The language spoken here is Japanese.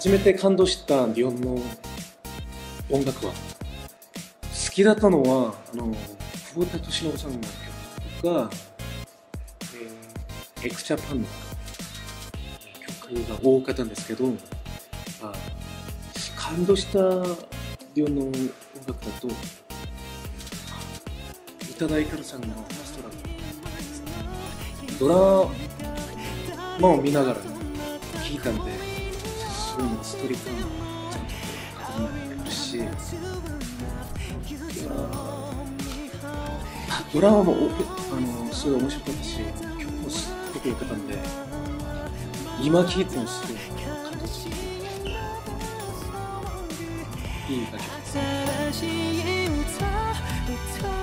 初めて感動した日本の音楽は、好きだったのは久保田利伸さんの曲が、エクチャパンの曲が多かったんですけど、感動した日本の音楽だと、宇多田ヒカルさんのファーストラブ、ドラマを見ながら聴いたんで、すごいストーリー感がちゃんと確認できるし、ドラマもすごい面白かったし、曲もすごく良かったんで、今聴いてもすごい感動するいい楽曲です。